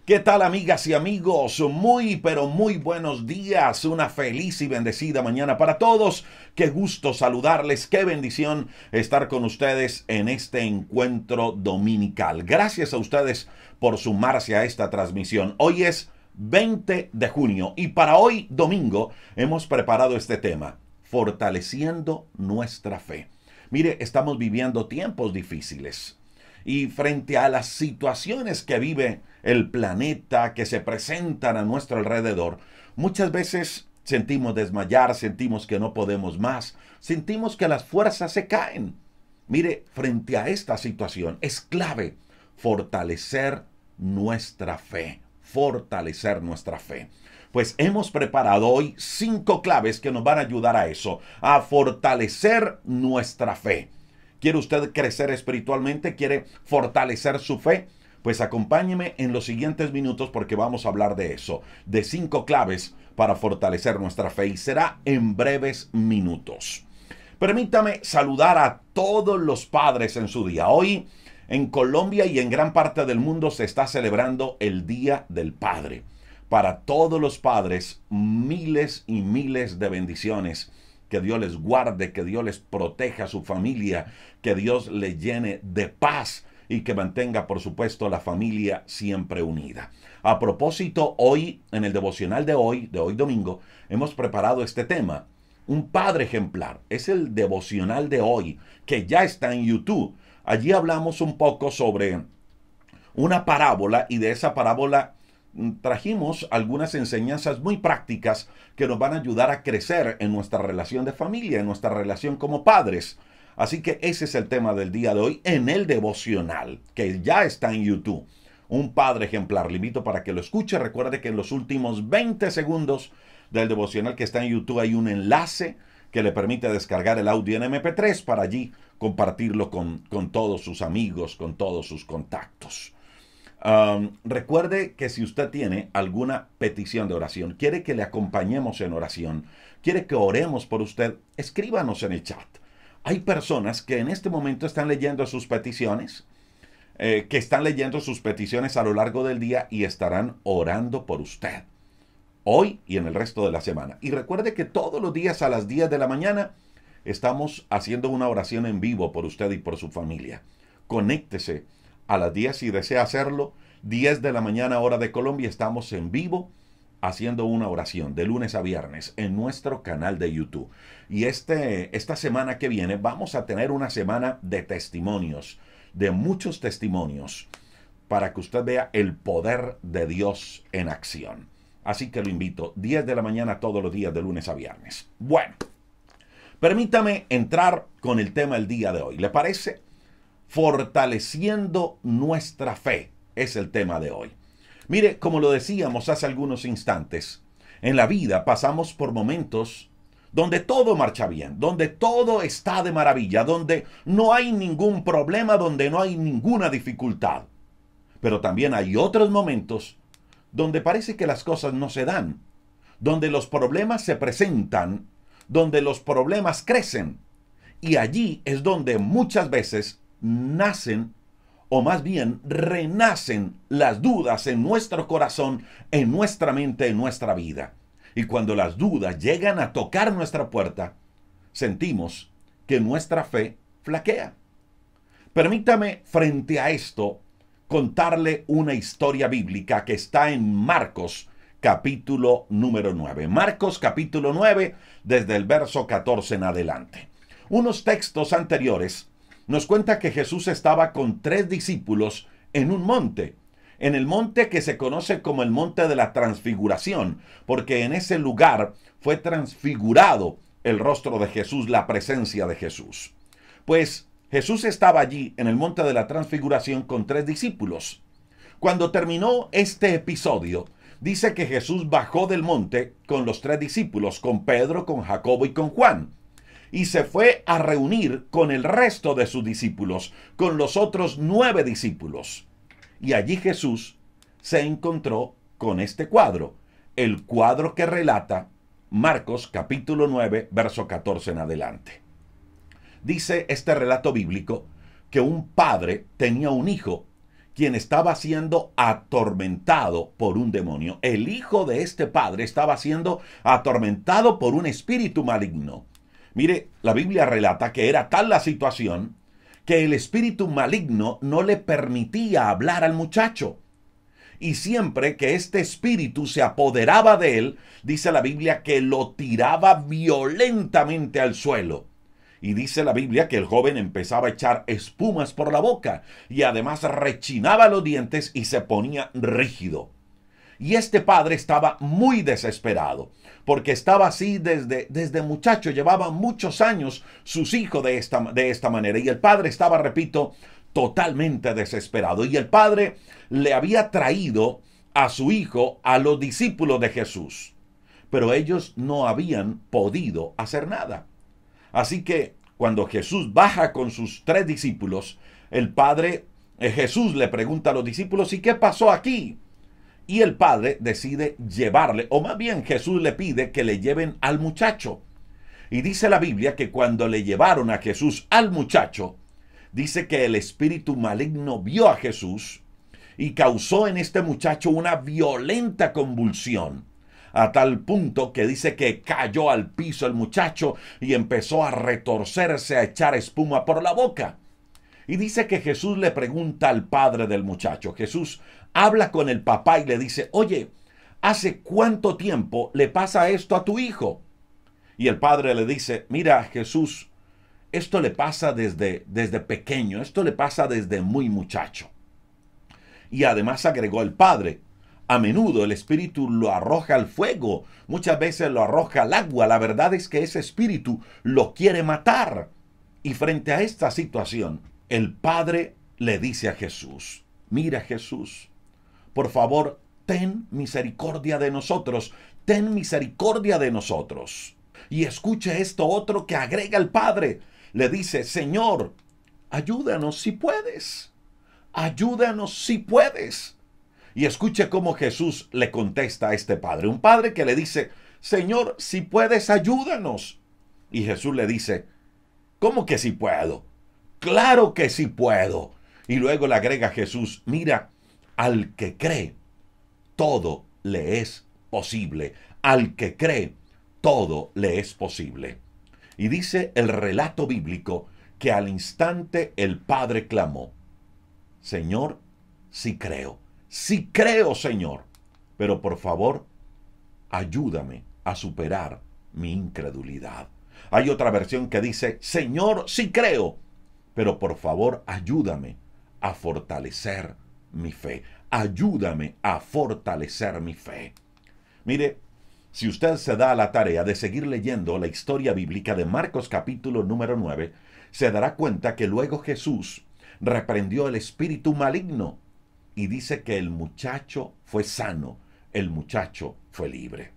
¿Qué tal, amigas y amigos? Muy, pero muy buenos días. Una feliz y bendecida mañana para todos. Qué gusto saludarles, qué bendición estar con ustedes en este encuentro dominical. Gracias a ustedes por sumarse a esta transmisión. Hoy es 20 de junio y para hoy, domingo, hemos preparado este tema: fortaleciendo nuestra fe. Mire, estamos viviendo tiempos difíciles. Y frente a las situaciones que vive el planeta, que se presentan a nuestro alrededor, muchas veces sentimos desmayar, sentimos que no podemos más, sentimos que las fuerzas se caen. Mire, frente a esta situación es clave fortalecer nuestra fe, fortalecer nuestra fe. Pues hemos preparado hoy 5 claves que nos van a ayudar a eso, a fortalecer nuestra fe. ¿Quiere usted crecer espiritualmente? ¿Quiere fortalecer su fe? Pues acompáñeme en los siguientes minutos porque vamos a hablar de eso, de 5 claves para fortalecer nuestra fe, y será en breves minutos. Permítame saludar a todos los padres en su día. Hoy en Colombia y en gran parte del mundo se está celebrando el Día del Padre. Para todos los padres, miles y miles de bendiciones. Que Dios les guarde, que Dios les proteja a su familia, que Dios les llene de paz y que mantenga, por supuesto, la familia siempre unida. A propósito, hoy, en el devocional de hoy domingo, hemos preparado este tema: un padre ejemplar. Es el devocional de hoy, que ya está en YouTube. Allí hablamos un poco sobre una parábola, y de esa parábola trajimos algunas enseñanzas muy prácticas que nos van a ayudar a crecer en nuestra relación de familia, en nuestra relación como padres. Así que ese es el tema del día de hoy en el devocional, que ya está en YouTube. Un padre ejemplar. Le invito para que lo escuche. Recuerde que en los últimos 20 segundos del devocional que está en YouTube hay un enlace que le permite descargar el audio en MP3 para allí compartirlo con todos sus amigos, con todos sus contactos. Recuerde que si usted tiene alguna petición de oración, quiere que le acompañemos en oración, quiere que oremos por usted, escríbanos en el chat. Hay personas que en este momento están leyendo sus peticiones, que están leyendo sus peticiones a lo largo del día y estarán orando por usted, hoy y en el resto de la semana. Y recuerde que todos los días a las 10 de la mañana estamos haciendo una oración en vivo por usted y por su familia. Conéctese a las 10 si desea hacerlo. 10 de la mañana hora de Colombia, estamos en vivo haciendo una oración de lunes a viernes en nuestro canal de YouTube. Y esta semana que viene vamos a tener una semana de testimonios, de muchos testimonios, para que usted vea el poder de Dios en acción. Así que lo invito, 10 de la mañana todos los días de lunes a viernes. Bueno, permítame entrar con el tema del día de hoy. ¿Le parece? Fortaleciendo nuestra fe es el tema de hoy. Mire, como lo decíamos hace algunos instantes, en la vida pasamos por momentos donde todo marcha bien, donde todo está de maravilla, donde no hay ningún problema, donde no hay ninguna dificultad. Pero también hay otros momentos donde parece que las cosas no se dan, donde los problemas se presentan, donde los problemas crecen. Y allí es donde muchas veces nacen, o más bien renacen, las dudas en nuestro corazón, en nuestra mente, en nuestra vida. Y cuando las dudas llegan a tocar nuestra puerta, sentimos que nuestra fe flaquea. Permítame, frente a esto, contarle una historia bíblica que está en Marcos capítulo número 9. Marcos capítulo 9, desde el verso 14 en adelante. Unos textos anteriores nos cuenta que Jesús estaba con 3 discípulos en un monte, en el monte que se conoce como el monte de la transfiguración, porque en ese lugar fue transfigurado el rostro de Jesús, la presencia de Jesús. Pues Jesús estaba allí en el monte de la transfiguración con 3 discípulos. Cuando terminó este episodio, dice que Jesús bajó del monte con los 3 discípulos, con Pedro, con Jacobo y con Juan, y se fue a reunir con el resto de sus discípulos, con los otros 9 discípulos. Y allí Jesús se encontró con este cuadro, el cuadro que relata Marcos capítulo 9, verso 14 en adelante. Dice este relato bíblico que un padre tenía un hijo quien estaba siendo atormentado por un demonio. El hijo de este padre estaba siendo atormentado por un espíritu maligno. Mire, la Biblia relata que era tal la situación que el espíritu maligno no le permitía hablar al muchacho. Y siempre que este espíritu se apoderaba de él, dice la Biblia que lo tiraba violentamente al suelo. Y dice la Biblia que el joven empezaba a echar espumas por la boca y además rechinaba los dientes y se ponía rígido. Y este padre estaba muy desesperado, porque estaba así desde muchacho, llevaba muchos años sus hijos de esta manera. Y el padre estaba, repito, totalmente desesperado. Y el padre le había traído a su hijo a los discípulos de Jesús, pero ellos no habían podido hacer nada. Así que cuando Jesús baja con sus 3 discípulos, el padre, Jesús le pregunta a los discípulos, ¿y qué pasó aquí? Y el padre decide llevarle, o más bien Jesús le pide que le lleven al muchacho. Y dice la Biblia que cuando le llevaron a Jesús al muchacho, dice que el espíritu maligno vio a Jesús y causó en este muchacho una violenta convulsión, a tal punto que dice que cayó al piso el muchacho y empezó a retorcerse, a echar espuma por la boca. Y dice que Jesús le pregunta al padre del muchacho. Jesús habla con el papá y le dice, oye, ¿hace cuánto tiempo le pasa esto a tu hijo? Y el padre le dice, mira, Jesús, esto le pasa desde pequeño, esto le pasa desde muy muchacho. Y además agregó el padre, a menudo el espíritu lo arroja al fuego, muchas veces lo arroja al agua. La verdad es que ese espíritu lo quiere matar. Y frente a esta situación, el padre le dice a Jesús, mira Jesús, por favor, ten misericordia de nosotros, ten misericordia de nosotros. Y escuche esto otro que agrega el padre, le dice, Señor, ayúdanos si puedes, ayúdanos si puedes. Y escuche cómo Jesús le contesta a este padre, un padre que le dice, Señor, si puedes, ayúdanos. Y Jesús le dice, ¿cómo que si puedo? Claro que sí puedo. Y luego le agrega Jesús, mira, al que cree, todo le es posible. Al que cree, todo le es posible. Y dice el relato bíblico que al instante el padre clamó, Señor, sí creo, Señor, pero por favor, ayúdame a superar mi incredulidad. Hay otra versión que dice, Señor, sí creo, pero por favor ayúdame a fortalecer mi fe. Ayúdame a fortalecer mi fe. Mire, si usted se da a la tarea de seguir leyendo la historia bíblica de Marcos capítulo número 9, se dará cuenta que luego Jesús reprendió el espíritu maligno y dice que el muchacho fue sano, el muchacho fue libre.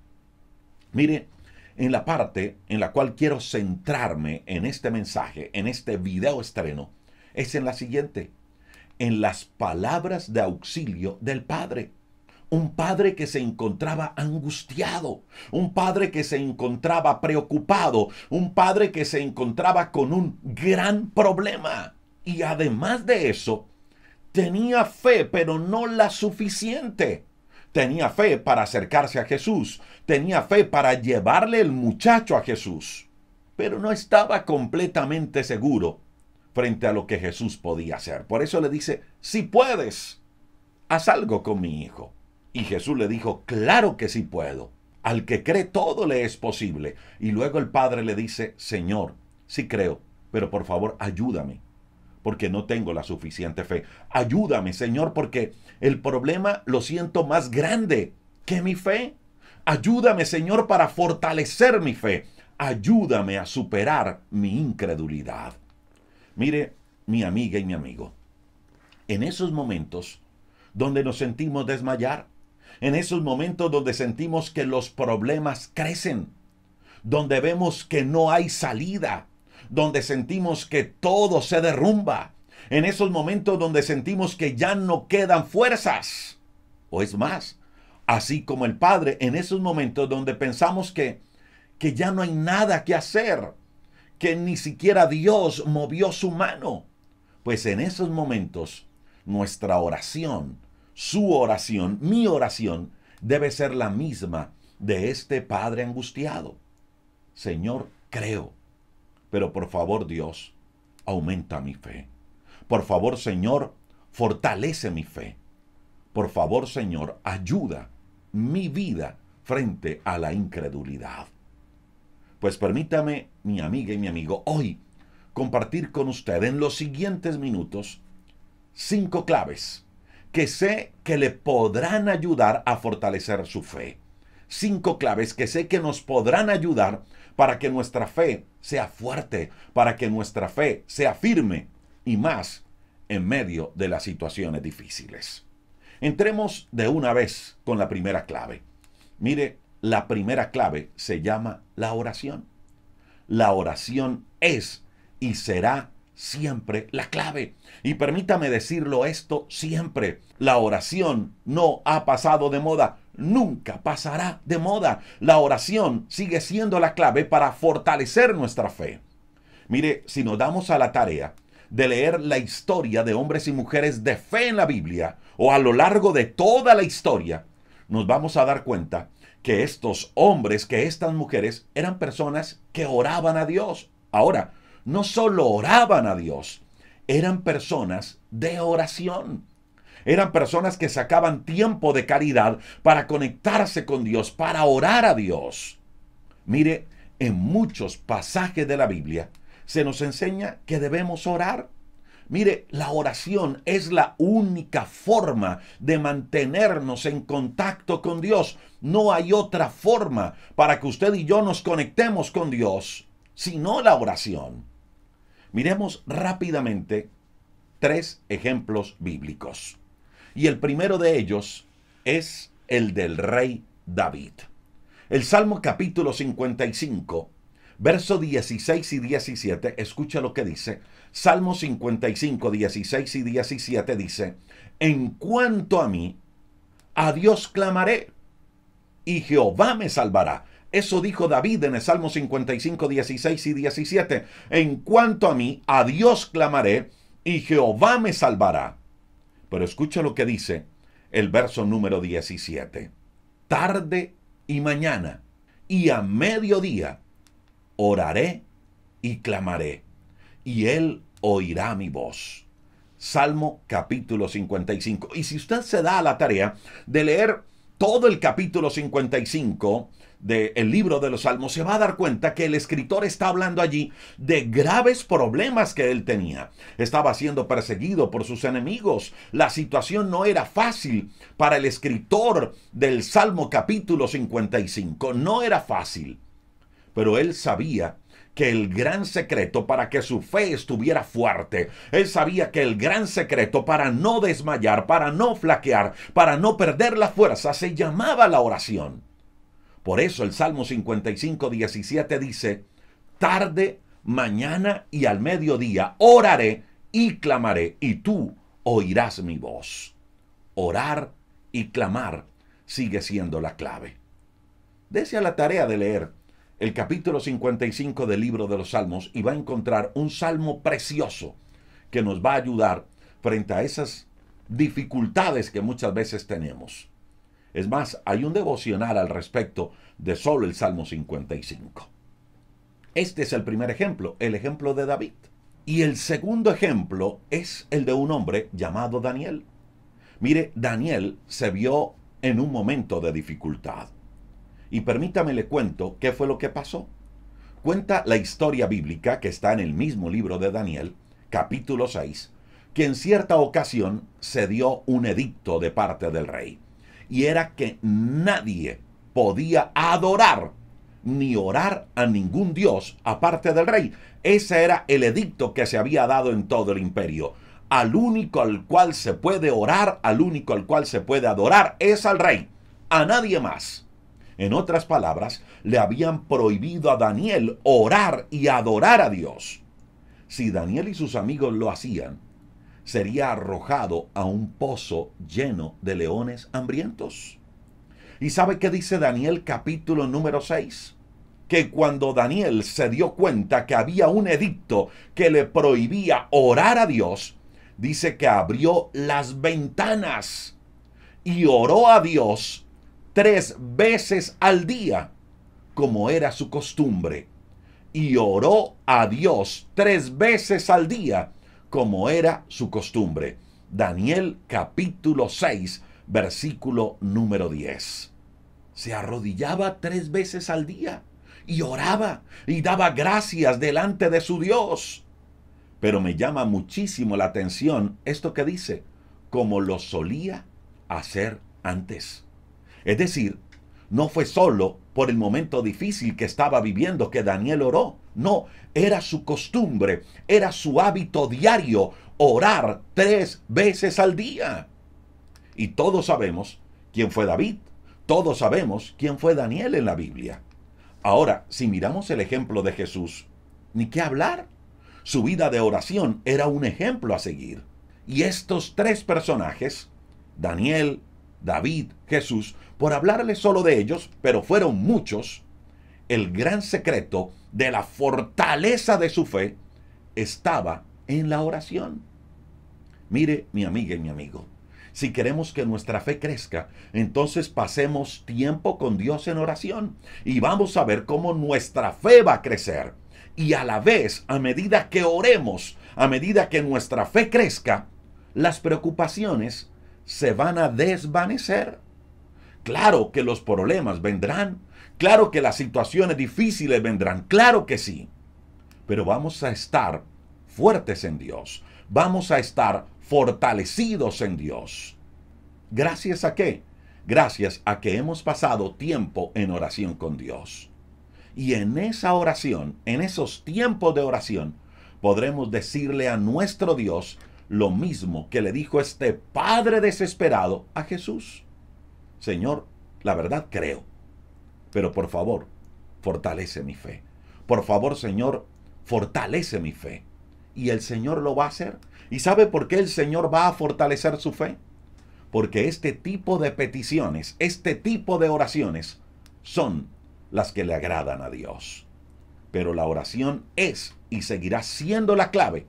Mire, en la parte en la cual quiero centrarme en este mensaje, en este video estreno, es en la siguiente, en las palabras de auxilio del Padre. Un padre que se encontraba angustiado, un padre que se encontraba preocupado, un padre que se encontraba con un gran problema. Y además de eso, tenía fe, pero no la suficiente. Tenía fe para acercarse a Jesús. Tenía fe para llevarle el muchacho a Jesús. Pero no estaba completamente seguro frente a lo que Jesús podía hacer. Por eso le dice, si puedes, haz algo con mi hijo. Y Jesús le dijo, claro que sí puedo. Al que cree todo le es posible. Y luego el padre le dice, Señor, sí creo, pero por favor ayúdame, porque no tengo la suficiente fe. Ayúdame, Señor, porque el problema lo siento más grande que mi fe. Ayúdame, Señor, para fortalecer mi fe. Ayúdame a superar mi incredulidad. Mire, mi amiga y mi amigo, en esos momentos donde nos sentimos desmayar, en esos momentos donde sentimos que los problemas crecen, donde vemos que no hay salida, donde sentimos que todo se derrumba, en esos momentos donde sentimos que ya no quedan fuerzas, o es más, así como el Padre, en esos momentos donde pensamos que ya no hay nada que hacer, que ni siquiera Dios movió su mano, pues en esos momentos nuestra oración, su oración, mi oración, debe ser la misma de este padre angustiado. Señor, creo, pero por favor, Dios, aumenta mi fe. Por favor, Señor, fortalece mi fe. Por favor, Señor, ayuda mi vida frente a la incredulidad. Pues permítame, mi amiga y mi amigo, hoy compartir con usted en los siguientes minutos 5 claves que sé que le podrán ayudar a fortalecer su fe. 5 claves que sé que nos podrán ayudar para que nuestra fe sea fuerte, para que nuestra fe sea firme y más en medio de las situaciones difíciles. Entremos de una vez con la primera clave. Mire, la primera clave se llama la oración. La oración es y será siempre la clave. Y permítame decirlo esto siempre. La oración no ha pasado de moda. Nunca pasará de moda. La oración sigue siendo la clave para fortalecer nuestra fe. Mire, si nos damos a la tarea de leer la historia de hombres y mujeres de fe en la Biblia, o a lo largo de toda la historia, nos vamos a dar cuenta que estos hombres, que estas mujeres, eran personas que oraban a Dios. Ahora, no solo oraban a Dios, eran personas de oración. Eran personas que sacaban tiempo de caridad para conectarse con Dios, para orar a Dios. Mire, en muchos pasajes de la Biblia se nos enseña que debemos orar. Mire, la oración es la única forma de mantenernos en contacto con Dios. No hay otra forma para que usted y yo nos conectemos con Dios, sino la oración. Miremos rápidamente 3 ejemplos bíblicos. Y el primero de ellos es el del rey David. El Salmo capítulo 55, verso 16 y 17, escucha lo que dice. Salmo 55, 16 y 17 dice: en cuanto a mí, a Dios clamaré, y Jehová me salvará. Eso dijo David en el Salmo 55, 16 y 17. En cuanto a mí, a Dios clamaré, y Jehová me salvará. Pero escucha lo que dice el verso número 17. Tarde y mañana, y a mediodía, oraré y clamaré, y él oirá mi voz. Salmo capítulo 55. Y si usted se da a la tarea de leer todo el capítulo 55 del libro de los Salmos, se va a dar cuenta que el escritor está hablando allí de graves problemas que él tenía. Estaba siendo perseguido por sus enemigos. La situación no era fácil para el escritor del Salmo capítulo 55. No era fácil. Pero él sabía que el gran secreto para que su fe estuviera fuerte, él sabía que el gran secreto para no desmayar, para no flaquear, para no perder la fuerza, se llamaba la oración. Por eso el Salmo 55, 17 dice: tarde, mañana y al mediodía oraré y clamaré, y tú oirás mi voz. Orar y clamar sigue siendo la clave. Dese a la tarea de leer el capítulo 55 del libro de los Salmos y va a encontrar un salmo precioso que nos va a ayudar frente a esas dificultades que muchas veces tenemos. Es más, hay un devocional al respecto de solo el Salmo 55. Este es el primer ejemplo, el ejemplo de David. Y el segundo ejemplo es el de un hombre llamado Daniel. Mire, Daniel se vio en un momento de dificultad. Y permítame le cuento qué fue lo que pasó. Cuenta la historia bíblica que está en el mismo libro de Daniel, capítulo 6, que en cierta ocasión se dio un edicto de parte del rey. Y era que nadie podía adorar ni orar a ningún dios aparte del rey. Ese era el edicto que se había dado en todo el imperio. Al único al cual se puede orar, al único al cual se puede adorar es al rey, a nadie más. En otras palabras, le habían prohibido a Daniel orar y adorar a Dios. Si Daniel y sus amigos lo hacían, sería arrojado a un pozo lleno de leones hambrientos. ¿Y sabe qué dice Daniel capítulo número 6? Que cuando Daniel se dio cuenta que había un edicto que le prohibía orar a Dios, dice que abrió las ventanas y oró a Dios 3 veces al día, como era su costumbre. Y oró a Dios 3 veces al día, como era su costumbre. Daniel capítulo 6, versículo número 10. Se arrodillaba 3 veces al día y oraba y daba gracias delante de su Dios. Pero me llama muchísimo la atención esto que dice, como lo solía hacer antes. Es decir, no fue solo por el momento difícil que estaba viviendo que Daniel oró. No, era su costumbre, era su hábito diario orar 3 veces al día. Y todos sabemos quién fue David. Todos sabemos quién fue Daniel en la Biblia. Ahora, si miramos el ejemplo de Jesús, ni qué hablar. Su vida de oración era un ejemplo a seguir. Y estos 3 personajes, Daniel, David, Jesús, por hablarles solo de ellos, pero fueron muchos, el gran secreto de la fortaleza de su fe estaba en la oración. Mire, mi amiga y mi amigo, si queremos que nuestra fe crezca, entonces pasemos tiempo con Dios en oración y vamos a ver cómo nuestra fe va a crecer. Y a la vez, a medida que oremos, a medida que nuestra fe crezca, las preocupaciones se van a desvanecer. Claro que los problemas vendrán, claro que las situaciones difíciles vendrán, claro que sí. Pero vamos a estar fuertes en Dios, vamos a estar fortalecidos en Dios. ¿Gracias a qué? Gracias a que hemos pasado tiempo en oración con Dios. Y en esa oración, en esos tiempos de oración, podremos decirle a nuestro Dios lo mismo que le dijo este padre desesperado a Jesús. Señor, la verdad creo, pero por favor, fortalece mi fe. Por favor, Señor, fortalece mi fe. Y el Señor lo va a hacer. ¿Y sabe por qué el Señor va a fortalecer su fe? Porque este tipo de peticiones, este tipo de oraciones son las que le agradan a Dios. Pero la oración es y seguirá siendo la clave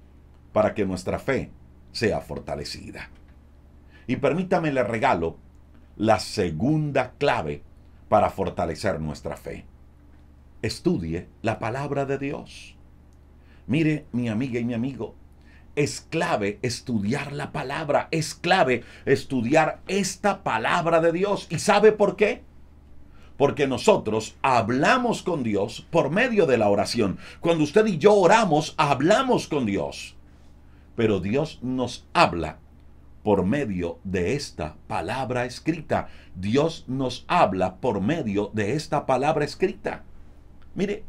para que nuestra fe sea fortalecida. Y permítame le regalo la segunda clave para fortalecer nuestra fe. Estudie la palabra de Dios. Mire, mi amiga y mi amigo, es clave estudiar la palabra, es clave estudiar esta palabra de Dios. ¿Y sabe por qué? Porque nosotros hablamos con Dios por medio de la oración. Cuando usted y yo oramos, hablamos con Dios. Pero Dios nos habla por medio de esta palabra escrita. Dios nos habla por medio de esta palabra escrita. Mire,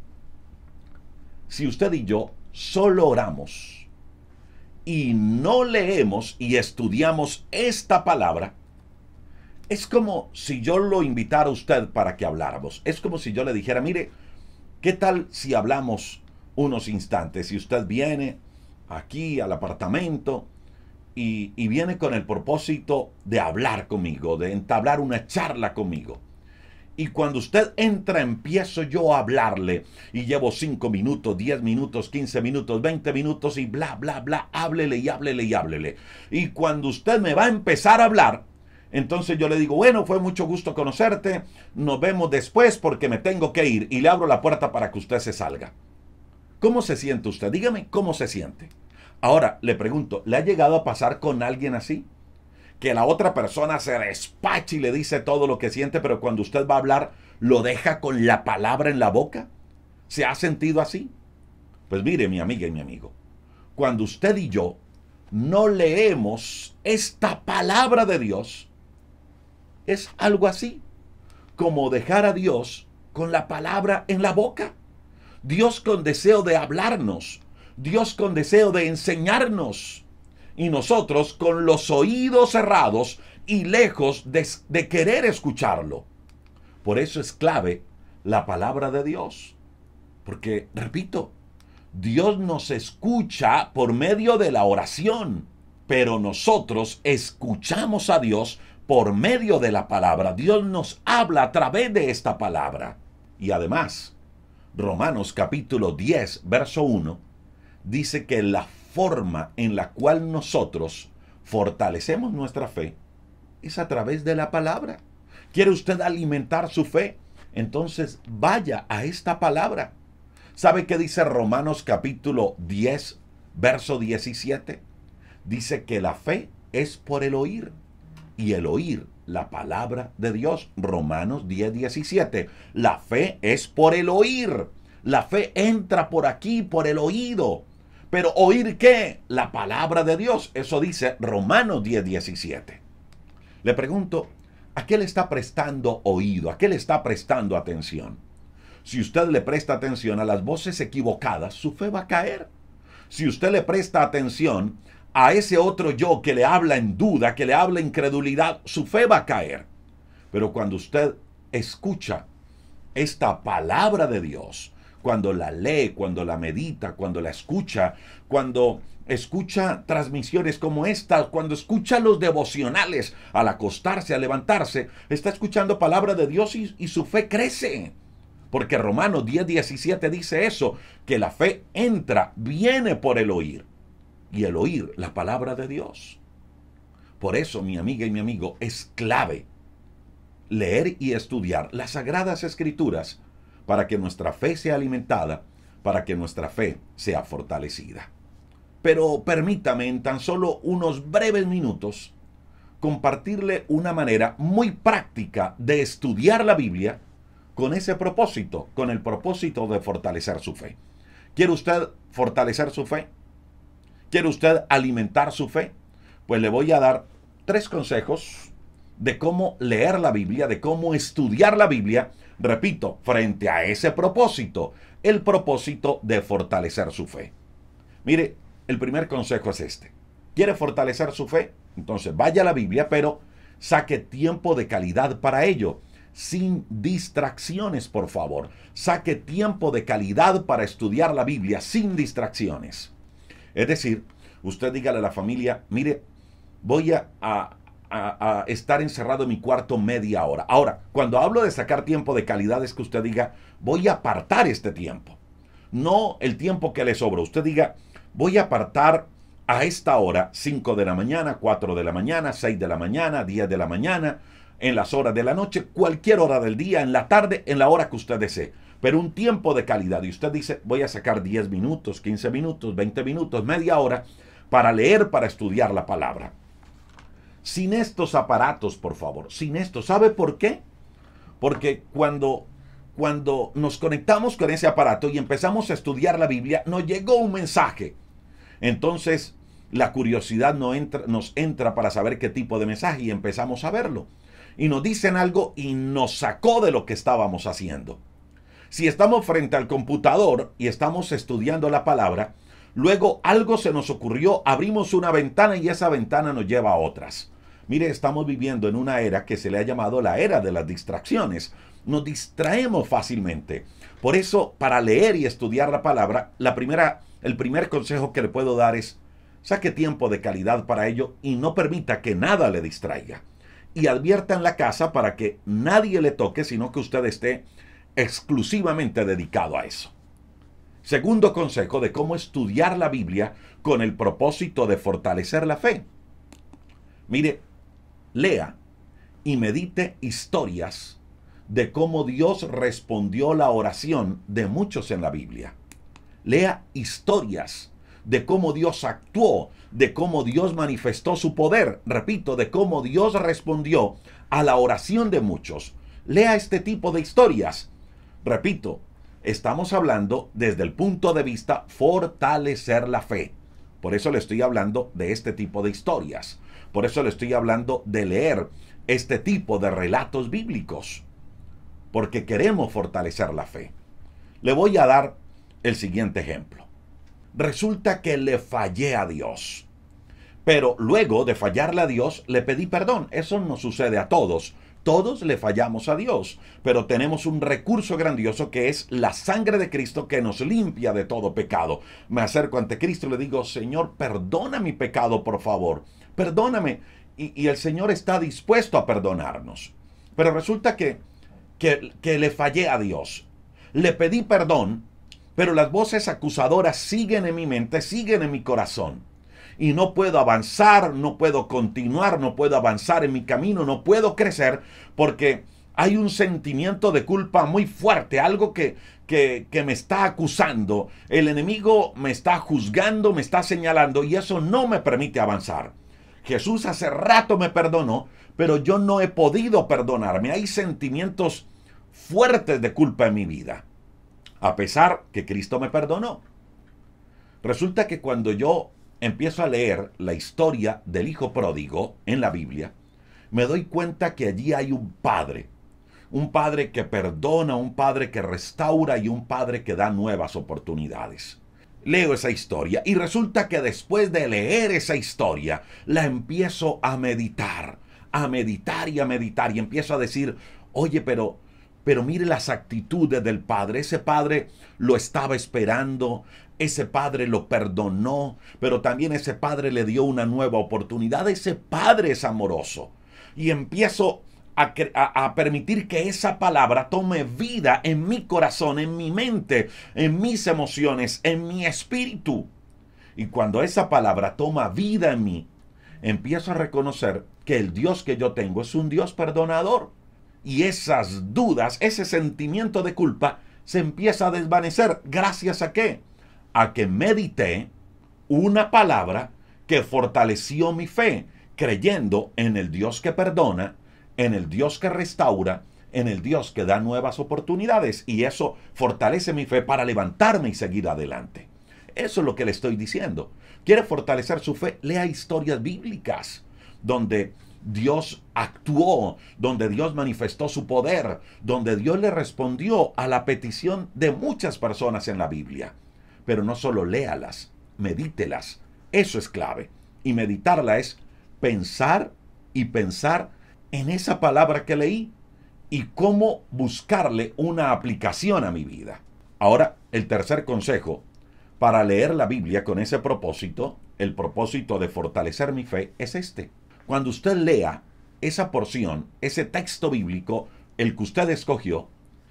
si usted y yo solo oramos y no leemos y estudiamos esta palabra, es como si yo lo invitara a usted para que habláramos. Es como si yo le dijera, mire, ¿qué tal si hablamos unos instantes? Si usted viene aquí al apartamento y viene con el propósito de hablar conmigo, de entablar una charla conmigo. Y cuando usted entra, empiezo yo a hablarle y llevo 5 minutos, 10 minutos, 15 minutos, 20 minutos y bla, bla, bla, háblele y háblele y háblele. Y cuando usted me va a empezar a hablar, entonces yo le digo, bueno, fue mucho gusto conocerte, nos vemos después porque me tengo que ir y le abro la puerta para que usted se salga. ¿Cómo se siente usted? Dígame cómo se siente. Ahora, le pregunto, ¿le ha llegado a pasar con alguien así? Que la otra persona se despache y le dice todo lo que siente, pero cuando usted va a hablar, lo deja con la palabra en la boca. ¿Se ha sentido así? Pues mire, mi amiga y mi amigo, cuando usted y yo no leemos esta palabra de Dios, es algo así, como dejar a Dios con la palabra en la boca. Dios con deseo de hablarnos, Dios con deseo de enseñarnos, y nosotros con los oídos cerrados y lejos de querer escucharlo. Por eso es clave la palabra de Dios. Porque, repito, Dios nos escucha por medio de la oración, pero nosotros escuchamos a Dios por medio de la palabra. Dios nos habla a través de esta palabra. Y además, Romanos capítulo 10, verso 1, dice que la forma en la cual nosotros fortalecemos nuestra fe es a través de la palabra. ¿Quiere usted alimentar su fe? Entonces vaya a esta palabra. ¿Sabe qué dice Romanos capítulo 10, verso 17? Dice que la fe es por el oír, y el oír la palabra de Dios. Romanos 10, 17. La fe es por el oír. La fe entra por aquí, por el oído. ¿Pero oír qué? La palabra de Dios. Eso dice Romanos 10, 17. Le pregunto, ¿a qué le está prestando oído? ¿A qué le está prestando atención? Si usted le presta atención a las voces equivocadas, su fe va a caer. Si usted le presta atención a ese otro yo que le habla en duda, que le habla incredulidad, su fe va a caer. Pero cuando usted escucha esta palabra de Dios, cuando la lee, cuando la medita, cuando la escucha, cuando escucha transmisiones como esta, cuando escucha los devocionales al acostarse, al levantarse, está escuchando palabra de Dios y su fe crece. Porque Romanos 10, 17 dice eso, que la fe entra, viene por el oír. Y el oír la palabra de Dios. Por eso, mi amiga y mi amigo, es clave leer y estudiar las Sagradas Escrituras para que nuestra fe sea alimentada, para que nuestra fe sea fortalecida. Pero permítame en tan solo unos breves minutos compartirle una manera muy práctica de estudiar la Biblia con ese propósito, con el propósito de fortalecer su fe. ¿Quiere usted fortalecer su fe? ¿Quiere usted alimentar su fe? Pues le voy a dar 3 consejos de cómo leer la Biblia, de cómo estudiar la Biblia, repito, frente a ese propósito, el propósito de fortalecer su fe. Mire, el primer consejo es este. ¿Quiere fortalecer su fe? Entonces vaya a la Biblia, pero saque tiempo de calidad para ello. Sin distracciones, por favor. Saque tiempo de calidad para estudiar la Biblia sin distracciones. Es decir, usted dígale a la familia, mire, voy a estar encerrado en mi cuarto media hora. Ahora, cuando hablo de sacar tiempo de calidad es que usted diga, voy a apartar este tiempo. No el tiempo que le sobra. Usted diga, voy a apartar a esta hora, 5 de la mañana, 4 de la mañana, 6 de la mañana, 10 de la mañana, en las horas de la noche, cualquier hora del día, en la tarde, en la hora que usted desee. Pero un tiempo de calidad. Y usted dice, voy a sacar 10 minutos, 15 minutos, 20 minutos, media hora para leer, para estudiar la palabra. Sin estos aparatos, por favor. Sin esto. ¿Sabe por qué? Porque cuando nos conectamos con ese aparato y empezamos a estudiar la Biblia, nos llegó un mensaje. Entonces, la curiosidad nos entra para saber qué tipo de mensaje y empezamos a verlo. Y nos dicen algo y nos sacó de lo que estábamos haciendo. Si estamos frente al computador y estamos estudiando la palabra, luego algo se nos ocurrió, abrimos una ventana y esa ventana nos lleva a otras. Mire, estamos viviendo en una era que se le ha llamado la era de las distracciones. Nos distraemos fácilmente. Por eso, para leer y estudiar la palabra, el primer consejo que le puedo dar es, saque tiempo de calidad para ello y no permita que nada le distraiga. Y advierta en la casa para que nadie le toque, sino que usted esté exclusivamente dedicado a eso. Segundo consejo de cómo estudiar la Biblia con el propósito de fortalecer la fe. Mire, lea y medite historias de cómo Dios respondió la oración de muchos en la Biblia. Lea historias de cómo Dios actuó, de cómo Dios manifestó su poder, repito, de cómo Dios respondió a la oración de muchos. Lea este tipo de historias. Repito, estamos hablando desde el punto de vista fortalecer la fe. Por eso le estoy hablando de este tipo de historias. Por eso le estoy hablando de leer este tipo de relatos bíblicos. Porque queremos fortalecer la fe. Le voy a dar el siguiente ejemplo. Resulta que le fallé a Dios. Pero luego de fallarle a Dios, le pedí perdón. Eso nos sucede a todos. Todos le fallamos a Dios, pero tenemos un recurso grandioso que es la sangre de Cristo que nos limpia de todo pecado. Me acerco ante Cristo y le digo, Señor, perdona mi pecado, por favor. Perdóname. Y el Señor está dispuesto a perdonarnos. Pero resulta que le fallé a Dios. Le pedí perdón, Pero las voces acusadoras siguen en mi mente, siguen en mi corazón. Y no puedo avanzar, no puedo continuar, no puedo avanzar en mi camino, no puedo crecer porque hay un sentimiento de culpa muy fuerte, algo que me está acusando. El enemigo me está juzgando, me está señalando y eso no me permite avanzar. Jesús hace rato me perdonó, pero yo no he podido perdonarme. Hay sentimientos fuertes de culpa en mi vida, a pesar que Cristo me perdonó. Resulta que cuando yo empiezo a leer la historia del hijo pródigo en la Biblia, me doy cuenta que allí hay un padre que perdona, un padre que restaura y un padre que da nuevas oportunidades. Leo esa historia y resulta que después de leer esa historia, la empiezo a meditar y empiezo a decir, oye, pero mire las actitudes del padre. Ese padre lo estaba esperando, ese padre lo perdonó, pero también ese padre le dio una nueva oportunidad. Ese padre es amoroso. Y empiezo a permitir que esa palabra tome vida en mi corazón, en mi mente, en mis emociones, en mi espíritu. Y cuando esa palabra toma vida en mí, empiezo a reconocer que el Dios que yo tengo es un Dios perdonador. Y esas dudas, ese sentimiento de culpa, se empieza a desvanecer. ¿Gracias a qué? A que medité una palabra que fortaleció mi fe, creyendo en el Dios que perdona, en el Dios que restaura, en el Dios que da nuevas oportunidades. Y eso fortalece mi fe para levantarme y seguir adelante. Eso es lo que le estoy diciendo. ¿Quiere fortalecer su fe? Lea historias bíblicas donde Dios actuó, donde Dios manifestó su poder, donde Dios le respondió a la petición de muchas personas en la Biblia. Pero no solo léalas, medítelas. Eso es clave. Y meditarla es pensar y pensar en esa palabra que leí y cómo buscarle una aplicación a mi vida. Ahora, el tercer consejo para leer la Biblia con ese propósito, el propósito de fortalecer mi fe, es este. Cuando usted lea esa porción, ese texto bíblico, el que usted escogió,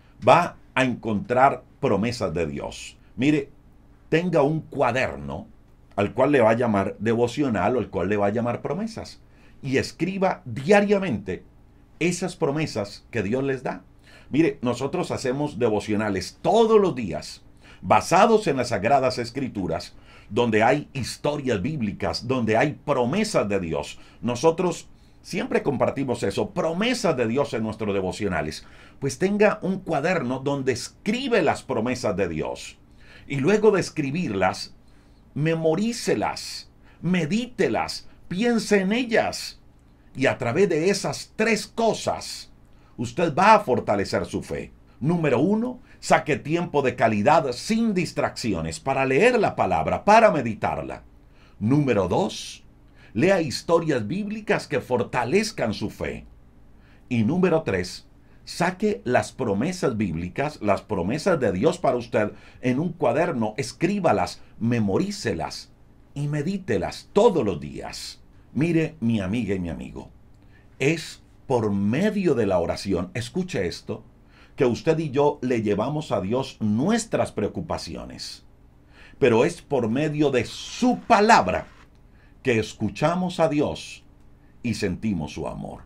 va a encontrar promesas de Dios. Mire, tenga un cuaderno al cual le va a llamar devocional o al cual le va a llamar promesas. Y escriba diariamente esas promesas que Dios les da. Mire, nosotros hacemos devocionales todos los días, basados en las Sagradas Escrituras, donde hay historias bíblicas, donde hay promesas de Dios. Nosotros siempre compartimos eso, promesas de Dios en nuestros devocionales. Pues tenga un cuaderno donde escribe las promesas de Dios. Y luego de escribirlas, memorícelas, medítelas, piense en ellas. Y a través de esas tres cosas, usted va a fortalecer su fe. Número 1, saque tiempo de calidad sin distracciones para leer la palabra, para meditarla. Número 2, lea historias bíblicas que fortalezcan su fe. Y número 3, saque las promesas bíblicas, las promesas de Dios para usted en un cuaderno, escríbalas, memorícelas y medítelas todos los días. Mire, mi amiga y mi amigo, es por medio de la oración, escuche esto, que usted y yo le llevamos a Dios nuestras preocupaciones. Pero es por medio de su palabra que escuchamos a Dios y sentimos su amor.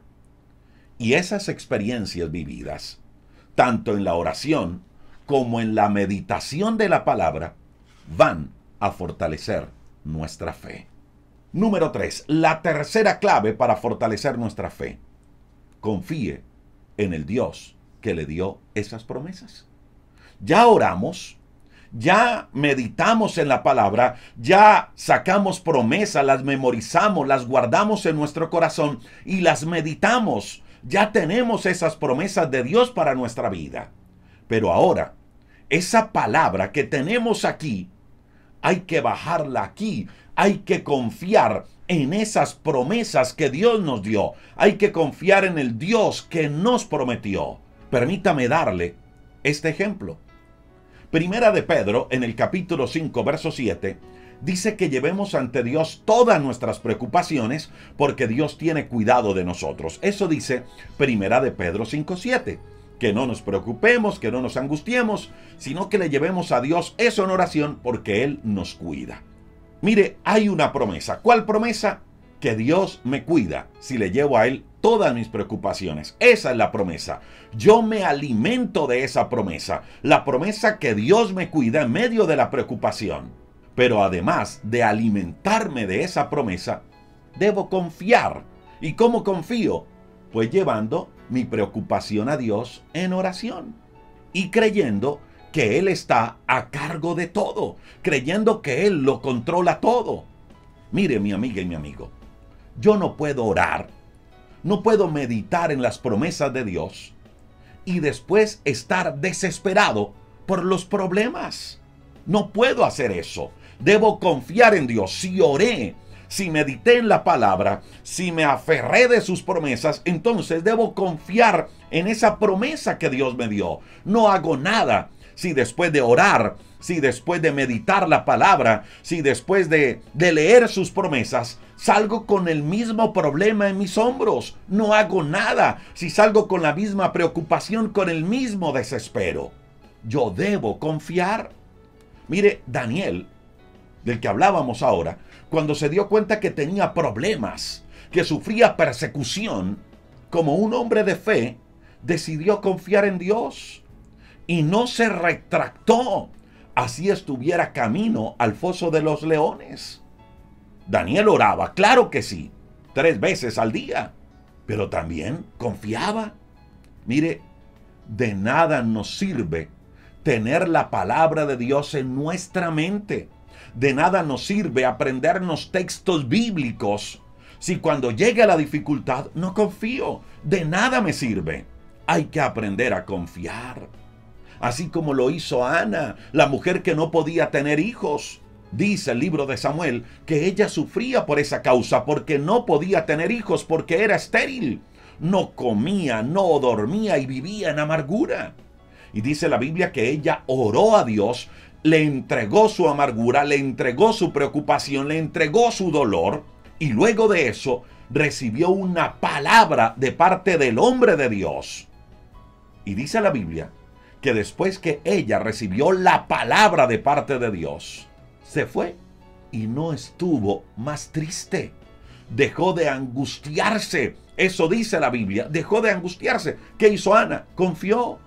Y esas experiencias vividas, tanto en la oración como en la meditación de la palabra, van a fortalecer nuestra fe. Número 3, la tercera clave para fortalecer nuestra fe. Confíe en el Dios que le dio esas promesas. Ya oramos, ya meditamos en la palabra, ya sacamos promesas, las memorizamos, las guardamos en nuestro corazón y las meditamos. Ya tenemos esas promesas de Dios para nuestra vida. Pero ahora, esa palabra que tenemos aquí, hay que bajarla aquí. Hay que confiar en esas promesas que Dios nos dio. Hay que confiar en el Dios que nos prometió. Permítame darle este ejemplo. Primera de Pedro, en el capítulo 5, verso 7, dice que llevemos ante Dios todas nuestras preocupaciones porque Dios tiene cuidado de nosotros. Eso dice Primera de Pedro 5:7. que no nos preocupemos, que no nos angustiemos, sino que le llevemos a Dios eso en oración porque Él nos cuida. Mire, hay una promesa. ¿Cuál promesa? Que Dios me cuida si le llevo a Él todas mis preocupaciones. Esa es la promesa. Yo me alimento de esa promesa. La promesa que Dios me cuida en medio de la preocupación. Pero además de alimentarme de esa promesa, debo confiar. ¿Y cómo confío? Pues llevando mi preocupación a Dios en oración y creyendo que Él está a cargo de todo, creyendo que Él lo controla todo. Mire, mi amiga y mi amigo, yo no puedo orar, no puedo meditar en las promesas de Dios y después estar desesperado por los problemas. No puedo hacer eso. Debo confiar en Dios. Si oré, si medité en la palabra, si me aferré de sus promesas, entonces debo confiar en esa promesa que Dios me dio. No hago nada si después de orar, si después de meditar la palabra, si después de leer sus promesas, salgo con el mismo problema en mis hombros. No hago nada si salgo con la misma preocupación, con el mismo desespero. Yo debo confiar. Mire, Daniel, del que hablábamos ahora, cuando se dio cuenta que tenía problemas, que sufría persecución, como un hombre de fe, decidió confiar en Dios y no se retractó, así estuviera camino al foso de los leones. Daniel oraba, claro que sí, 3 veces al día, pero también confiaba. Mire, de nada nos sirve tener la palabra de Dios en nuestra mente. De nada nos sirve aprendernos textos bíblicos si cuando llegue la dificultad no confío. De nada me sirve. Hay que aprender a confiar. Así como lo hizo Ana, la mujer que no podía tener hijos. Dice el libro de Samuel que ella sufría por esa causa porque no podía tener hijos porque era estéril. No comía, no dormía y vivía en amargura. Y dice la Biblia que ella oró a Dios, le entregó su amargura, le entregó su preocupación, le entregó su dolor y luego de eso recibió una palabra de parte del hombre de Dios. Y dice la Biblia que después que ella recibió la palabra de parte de Dios, se fue y no estuvo más triste. Dejó de angustiarse. Eso dice la Biblia, dejó de angustiarse. ¿Qué hizo Ana? Confió.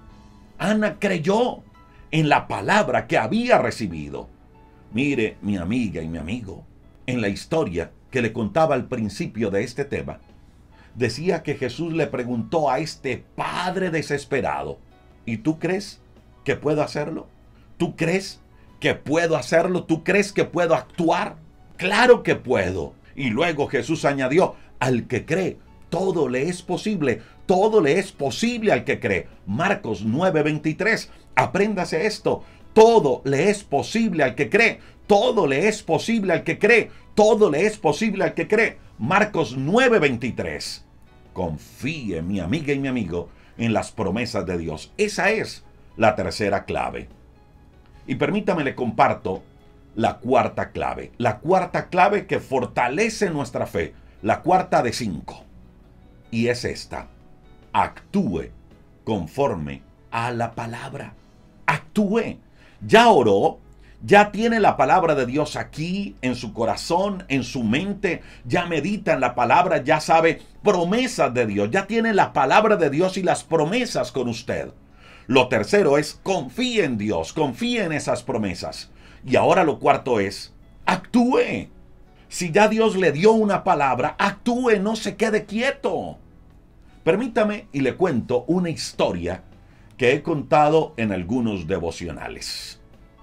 Ana creyó en la palabra que había recibido. Mire, mi amiga y mi amigo, en la historia que le contaba al principio de este tema, decía que Jesús le preguntó a este padre desesperado, ¿y tú crees que puedo hacerlo? ¿Tú crees que puedo hacerlo? ¿Tú crees que puedo actuar? Claro que puedo. Y luego Jesús añadió, al que cree, todo le es posible. Todo le es posible al que cree. Marcos 9:23. Apréndase esto. Todo le es posible al que cree. Todo le es posible al que cree. Todo le es posible al que cree. Marcos 9:23. Confíe, mi amiga y mi amigo, en las promesas de Dios. Esa es la tercera clave. Y permítame le comparto la cuarta clave. La cuarta clave que fortalece nuestra fe. La cuarta de 5. Y es esta. Actúe conforme a la palabra. Actúe. Ya oró, ya tiene la palabra de Dios aquí en su corazón, en su mente, ya medita en la palabra, ya sabe promesas de Dios, ya tiene la palabra de Dios y las promesas con usted. Lo tercero es confíe en Dios, confíe en esas promesas. Y ahora lo cuarto es actúe. Si ya Dios le dio una palabra, actúe, no se quede quieto. Permítame y le cuento una historia que he contado en algunos devocionales.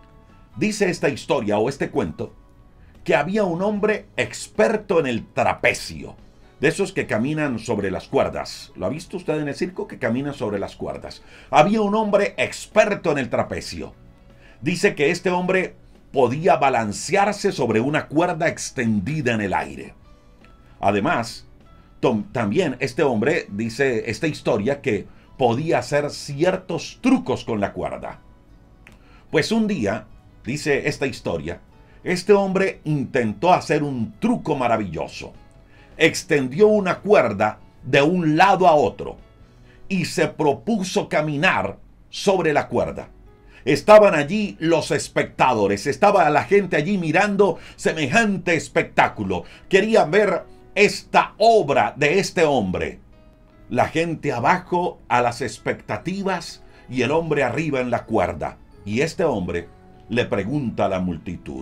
Dice esta historia o este cuento que había un hombre experto en el trapecio, de esos que caminan sobre las cuerdas. ¿Lo ha visto usted en el circo? Que caminan sobre las cuerdas. Había un hombre experto en el trapecio. Dice que este hombre podía balancearse sobre una cuerda extendida en el aire. Además, también este hombre, dice esta historia, que podía hacer ciertos trucos con la cuerda. Pues un día, dice esta historia, este hombre intentó hacer un truco maravilloso. Extendió una cuerda de un lado a otro y se propuso caminar sobre la cuerda. Estaban allí los espectadores, estaba la gente allí mirando semejante espectáculo. Querían ver esta obra de este hombre. La gente abajo a las expectativas y el hombre arriba en la cuerda. Y este hombre le pregunta a la multitud: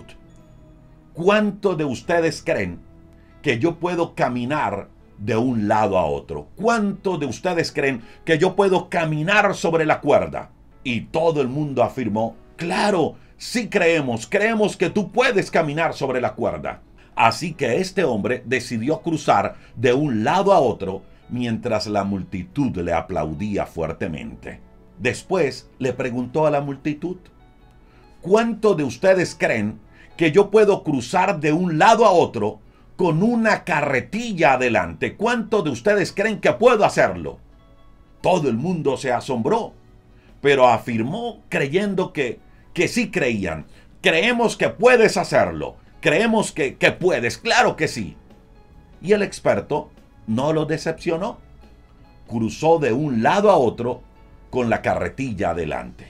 ¿cuántos de ustedes creen que yo puedo caminar de un lado a otro? ¿Cuántos de ustedes creen que yo puedo caminar sobre la cuerda? Y todo el mundo afirmó: claro, sí creemos que tú puedes caminar sobre la cuerda. Así que este hombre decidió cruzar de un lado a otro mientras la multitud le aplaudía fuertemente. Después le preguntó a la multitud: ¿cuántos de ustedes creen que yo puedo cruzar de un lado a otro con una carretilla adelante? ¿Cuántos de ustedes creen que puedo hacerlo? Todo el mundo se asombró, pero afirmó creyendo que sí creían. Creemos que puedes hacerlo. Creemos que puedes. Claro que sí. Y el experto no lo decepcionó. Cruzó de un lado a otro con la carretilla adelante.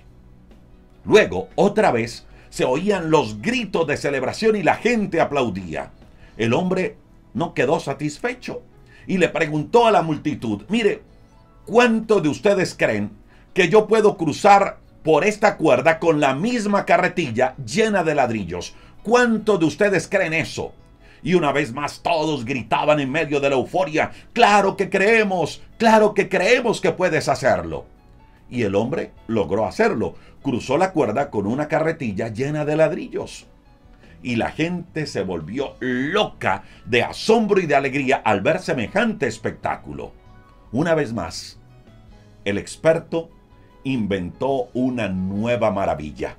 Luego, otra vez, se oían los gritos de celebración y la gente aplaudía. El hombre no quedó satisfecho y le preguntó a la multitud: mire, ¿cuántos de ustedes creen que yo puedo cruzar por esta cuerda con la misma carretilla llena de ladrillos? ¿Cuántos de ustedes creen eso? Y una vez más todos gritaban en medio de la euforia: claro que creemos que puedes hacerlo. Y el hombre logró hacerlo. Cruzó la cuerda con una carretilla llena de ladrillos. Y la gente se volvió loca de asombro y de alegría al ver semejante espectáculo. Una vez más, el experto inventó una nueva maravilla.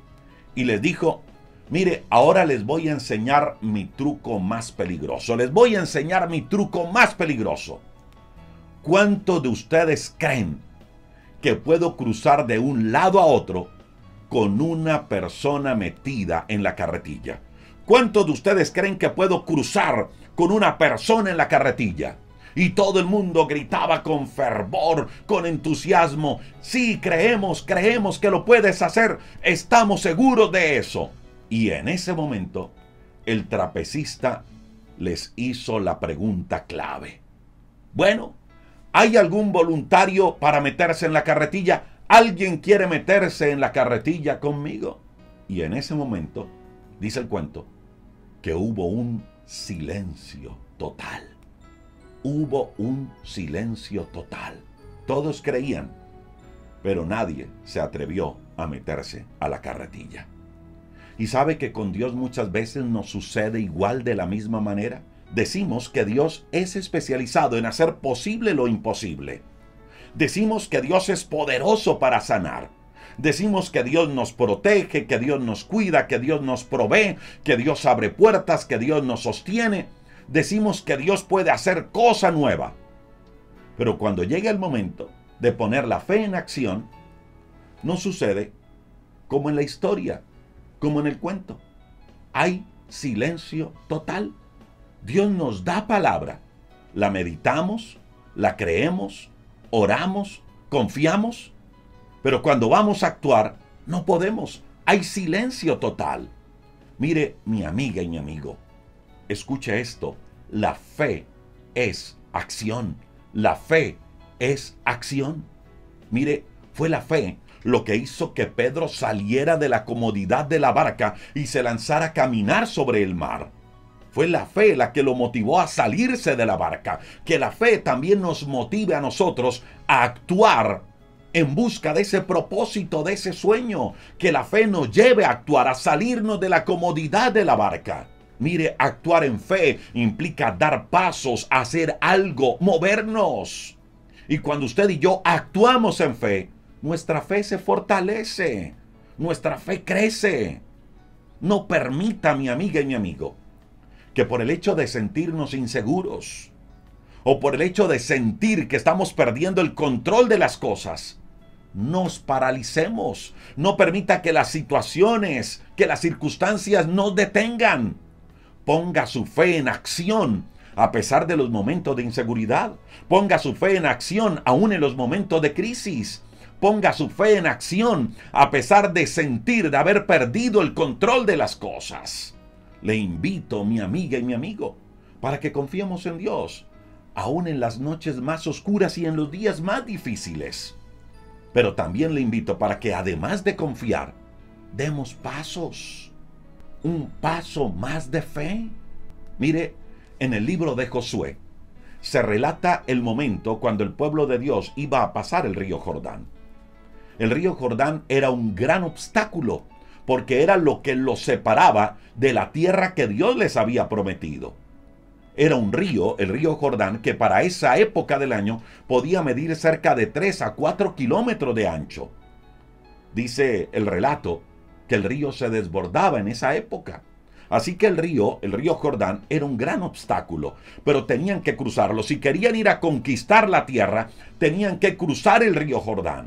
Y les dijo: mire, ahora les voy a enseñar mi truco más peligroso. Les voy a enseñar mi truco más peligroso. ¿Cuántos de ustedes creen que puedo cruzar de un lado a otro con una persona metida en la carretilla? ¿Cuántos de ustedes creen que puedo cruzar con una persona en la carretilla? Y todo el mundo gritaba con fervor, con entusiasmo: sí, creemos que lo puedes hacer, estamos seguros de eso. Y en ese momento, el trapecista les hizo la pregunta clave: bueno, ¿hay algún voluntario para meterse en la carretilla? ¿Alguien quiere meterse en la carretilla conmigo? Y en ese momento, dice el cuento, que hubo un silencio total. Hubo un silencio total. Todos creían, pero nadie se atrevió a meterse a la carretilla. ¿Y sabe que con Dios muchas veces nos sucede igual de la misma manera? Decimos que Dios es especializado en hacer posible lo imposible. Decimos que Dios es poderoso para sanar. Decimos que Dios nos protege, que Dios nos cuida, que Dios nos provee, que Dios abre puertas, que Dios nos sostiene. Decimos que Dios puede hacer cosa nueva. Pero cuando llega el momento de poner la fe en acción, no sucede como en la historia, como en el cuento. Hay silencio total. Dios nos da palabra, la meditamos, la creemos, oramos, confiamos, pero cuando vamos a actuar, no podemos. Hay silencio total. Mire, mi amiga y mi amigo, escuche esto: la fe es acción. La fe es acción. Mire, fue la fe lo que hizo que Pedro saliera de la comodidad de la barca y se lanzara a caminar sobre el mar. Fue la fe la que lo motivó a salirse de la barca. Que la fe también nos motive a nosotros a actuar en busca de ese propósito, de ese sueño. Que la fe nos lleve a actuar, a salirnos de la comodidad de la barca. Mire, actuar en fe implica dar pasos, hacer algo, movernos. Y cuando usted y yo actuamos en fe, nuestra fe se fortalece, nuestra fe crece. No permita, mi amiga y mi amigo, que por el hecho de sentirnos inseguros o por el hecho de sentir que estamos perdiendo el control de las cosas, nos paralicemos. No permita que las situaciones, que las circunstancias nos detengan. Ponga su fe en acción. a pesar de los momentos de inseguridad. Ponga su fe en acción aún en los momentos de crisis. Ponga su fe en acción a pesar de sentir, de haber perdido el control de las cosas. Le invito, mi amiga y mi amigo, para que confiemos en Dios, aún en las noches más oscuras y en los días más difíciles. Pero también le invito para que además de confiar, demos pasos. Un paso más de fe. Mire, en el libro de Josué se relata el momento cuando el pueblo de Dios iba a pasar el río Jordán. El río Jordán era un gran obstáculo porque era lo que los separaba de la tierra que Dios les había prometido. Era un río, el río Jordán, que para esa época del año podía medir cerca de 3 a 4 kilómetros de ancho. Dice el relato que el río se desbordaba en esa época. Así que el río Jordán era un gran obstáculo, pero tenían que cruzarlo. Si querían ir a conquistar la tierra, tenían que cruzar el río Jordán.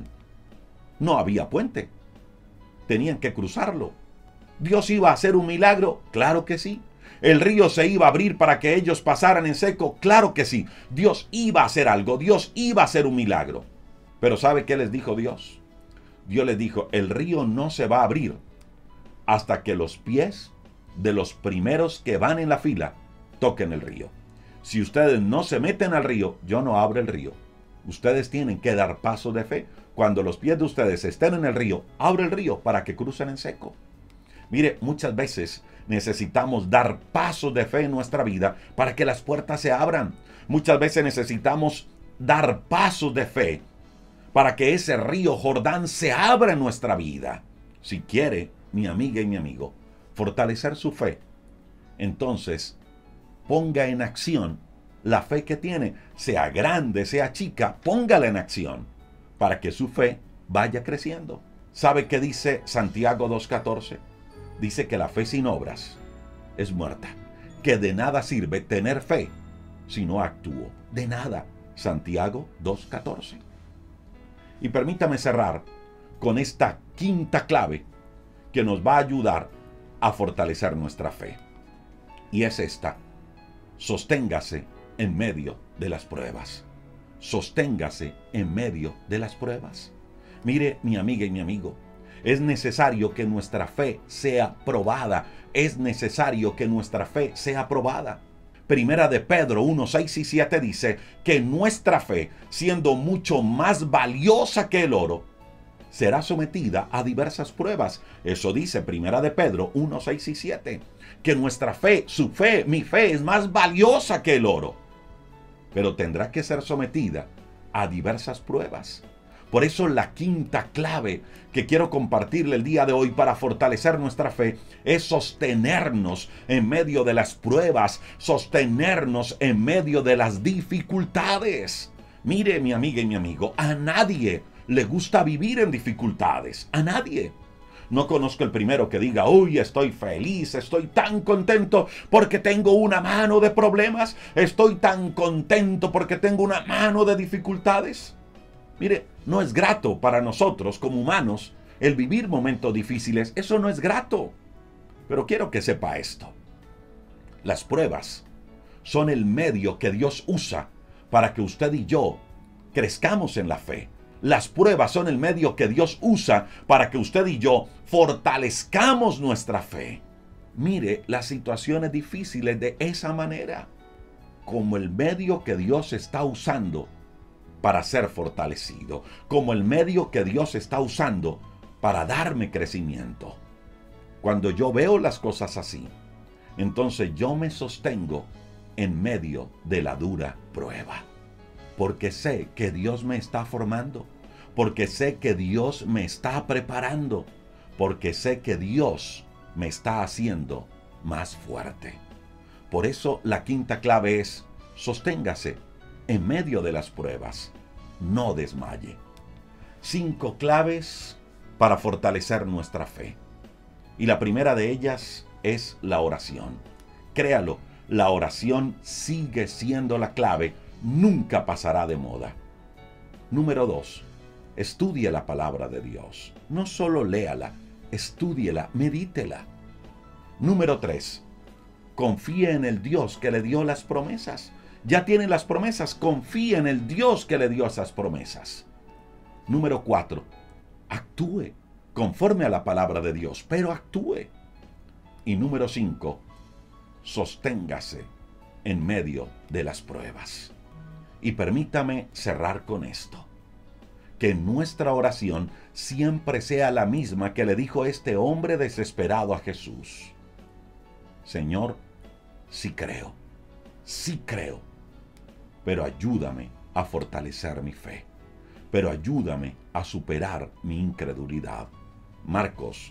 No había puente. Tenían que cruzarlo. ¿Dios iba a hacer un milagro? Claro que sí. ¿El río se iba a abrir para que ellos pasaran en seco? Claro que sí. Dios iba a hacer algo. Dios iba a hacer un milagro. Pero ¿sabe qué les dijo Dios? Dios les dijo, el río no se va a abrir hasta que los pies de los primeros que van en la fila toquen el río. Si ustedes no se meten al río, yo no abro el río. Ustedes tienen que dar paso de fe. Cuando los pies de ustedes estén en el río, abre el río para que crucen en seco. Mire, muchas veces necesitamos dar pasos de fe en nuestra vida para que las puertas se abran. Muchas veces necesitamos dar pasos de fe para que ese río Jordán se abra en nuestra vida. Si quiere, mi amiga y mi amigo, fortalecer su fe, entonces ponga en acción la fe que tiene, sea grande, sea chica, póngala en acción para que su fe vaya creciendo. ¿Sabe qué dice Santiago 2:14? Dice que la fe sin obras es muerta, que de nada sirve tener fe si no actúo. De nada. Santiago 2:14. Y permítame cerrar con esta quinta clave que nos va a ayudar a fortalecer nuestra fe. Y es esta: sosténgase en medio de las pruebas. Sosténgase en medio de las pruebas. Mire, mi amiga y mi amigo, es necesario que nuestra fe sea probada. Es necesario que nuestra fe sea probada. Primera de Pedro 1, 6 y 7 dice que nuestra fe, siendo mucho más valiosa que el oro, será sometida a diversas pruebas. Eso dice Primera de Pedro 1, 6 y 7. Que nuestra fe, su fe, mi fe es más valiosa que el oro, pero tendrá que ser sometida a diversas pruebas. Por eso la quinta clave que quiero compartirle el día de hoy para fortalecer nuestra fe es sostenernos en medio de las pruebas, sostenernos en medio de las dificultades. Mire, mi amiga y mi amigo, a nadie le gusta vivir en dificultades, a nadie. No conozco el primero que diga, uy, estoy feliz, estoy tan contento porque tengo una mano de problemas, estoy tan contento porque tengo una mano de dificultades. Mire, no es grato para nosotros como humanos el vivir momentos difíciles, eso no es grato. Pero quiero que sepa esto: las pruebas son el medio que Dios usa para que usted y yo crezcamos en la fe. Las pruebas son el medio que Dios usa para que usted y yo fortalezcamos nuestra fe. Mire las situaciones difíciles de esa manera, como el medio que Dios está usando para ser fortalecido, como el medio que Dios está usando para darme crecimiento. Cuando yo veo las cosas así, entonces yo me sostengo en medio de la dura prueba. Porque sé que Dios me está formando, porque sé que Dios me está preparando, porque sé que Dios me está haciendo más fuerte. Por eso la quinta clave es: sosténgase en medio de las pruebas, no desmaye. 5 claves para fortalecer nuestra fe. Y la primera de ellas es la oración. Créalo, la oración sigue siendo la clave. Nunca pasará de moda. Número 2. Estudie la palabra de Dios. No solo léala, estúdiela, medítela. Número 3. confíe en el Dios que le dio las promesas. Ya tiene las promesas, confíe en el Dios que le dio esas promesas. Número 4, actúe conforme a la palabra de Dios, pero actúe. Y número 5, sosténgase en medio de las pruebas. Y permítame cerrar con esto. Que nuestra oración siempre sea la misma que le dijo este hombre desesperado a Jesús. Señor, sí creo, pero ayúdame a fortalecer mi fe, pero ayúdame a superar mi incredulidad. Marcos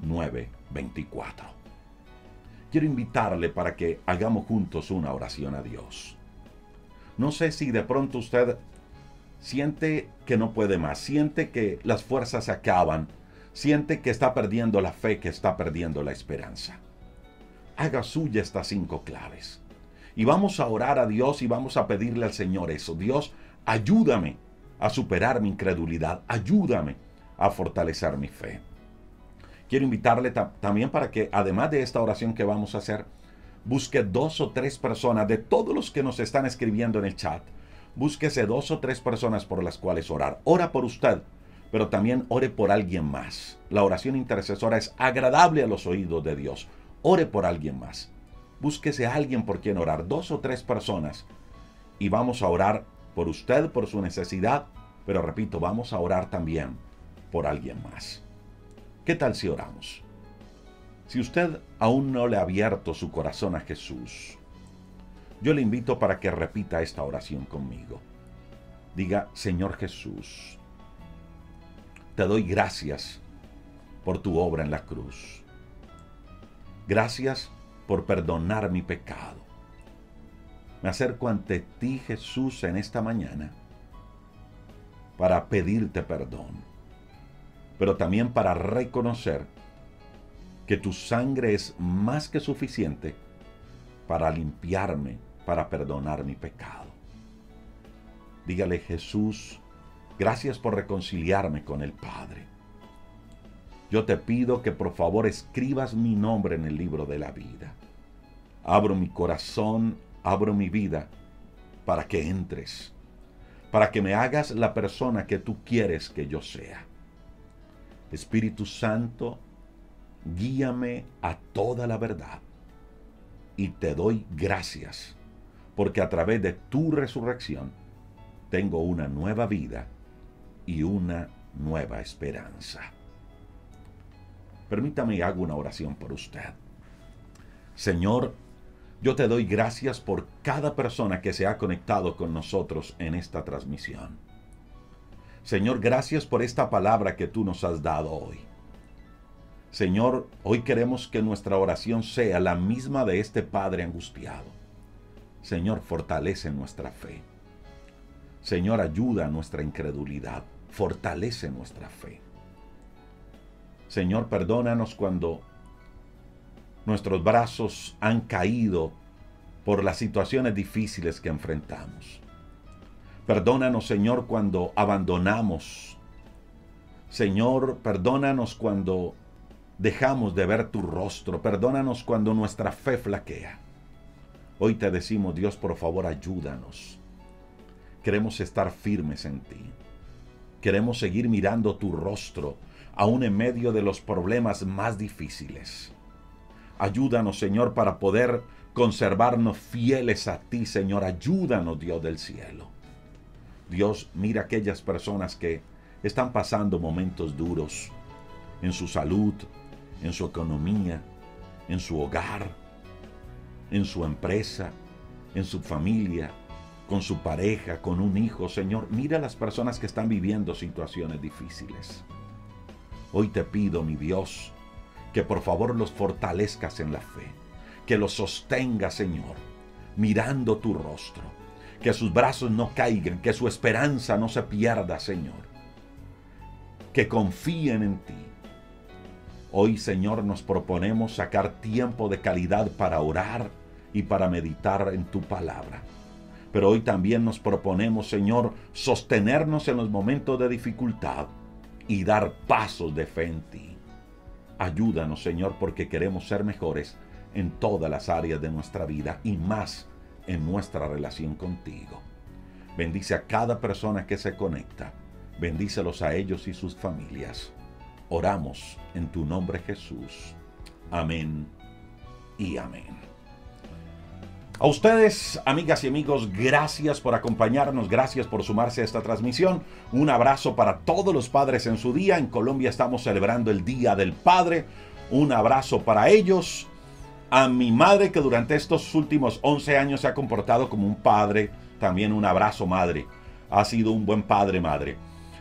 9:24. Quiero invitarle para que hagamos juntos una oración a Dios. No sé si de pronto usted siente que no puede más, siente que las fuerzas se acaban, siente que está perdiendo la fe, que está perdiendo la esperanza. Haga suya estas 5 claves. Y vamos a orar a Dios y vamos a pedirle al Señor eso. Dios, ayúdame a superar mi incredulidad, ayúdame a fortalecer mi fe. Quiero invitarle también para que, además de esta oración que vamos a hacer, busque 2 o 3 personas, de todos los que nos están escribiendo en el chat, búsquese 2 o 3 personas por las cuales orar. Ora por usted, pero también ore por alguien más. La oración intercesora es agradable a los oídos de Dios. Ore por alguien más. Búsquese a alguien por quien orar, 2 o 3 personas. Y vamos a orar por usted, por su necesidad, pero repito, vamos a orar también por alguien más. ¿Qué tal si oramos? Si usted aún no le ha abierto su corazón a Jesús, yo le invito para que repita esta oración conmigo. Diga, Señor Jesús, te doy gracias por tu obra en la cruz. Gracias por perdonar mi pecado. Me acerco ante ti, Jesús, en esta mañana para pedirte perdón, pero también para reconocer que tu sangre es más que suficiente para limpiarme, para perdonar mi pecado. Dígale, Jesús, gracias por reconciliarme con el Padre. Yo te pido que por favor escribas mi nombre en el libro de la vida. Abro mi corazón, abro mi vida para que entres, para que me hagas la persona que tú quieres que yo sea. Espíritu Santo, guíame a toda la verdad. Y te doy gracias, porque a través de tu resurrección tengo una nueva vida y una nueva esperanza. Permítame y hago una oración por usted. Señor, yo te doy gracias por cada persona que se ha conectado con nosotros en esta transmisión. Señor, gracias por esta palabra que tú nos has dado hoy. Señor, hoy queremos que nuestra oración sea la misma de este Padre angustiado. Señor, fortalece nuestra fe. Señor, ayuda a nuestra incredulidad. Fortalece nuestra fe. Señor, perdónanos cuando nuestros brazos han caído por las situaciones difíciles que enfrentamos. Perdónanos, Señor, cuando abandonamos. Señor, perdónanos cuando dejamos de ver tu rostro. Perdónanos cuando nuestra fe flaquea. Hoy te decimos, Dios, por favor, ayúdanos. Queremos estar firmes en ti. Queremos seguir mirando tu rostro, aún en medio de los problemas más difíciles. Ayúdanos, Señor, para poder conservarnos fieles a ti, Señor. Ayúdanos, Dios del cielo. Dios, mira a aquellas personas que están pasando momentos duros en su salud, en su economía, en su hogar, en su empresa, en su familia, con su pareja, con un hijo. Señor, mira a las personas que están viviendo situaciones difíciles. Hoy te pido, mi Dios, que por favor los fortalezcas en la fe, que los sostengas, Señor, mirando tu rostro, que sus brazos no caigan, que su esperanza no se pierda, Señor, que confíen en ti. Hoy, Señor, nos proponemos sacar tiempo de calidad para orar y para meditar en tu palabra. Pero hoy también nos proponemos, Señor, sostenernos en los momentos de dificultad y dar pasos de fe en ti. Ayúdanos, Señor, porque queremos ser mejores en todas las áreas de nuestra vida y más en nuestra relación contigo. Bendice a cada persona que se conecta. Bendícelos a ellos y sus familias. Oramos en tu nombre, Jesús. Amén y amén. A ustedes, amigas y amigos, gracias por acompañarnos, gracias por sumarse a esta transmisión. Un abrazo para todos los padres en su día. En Colombia estamos celebrando el Día del Padre. Un abrazo para ellos. A mi madre, que durante estos últimos 11 años se ha comportado como un padre, también un abrazo, madre. Ha sido un buen padre, madre.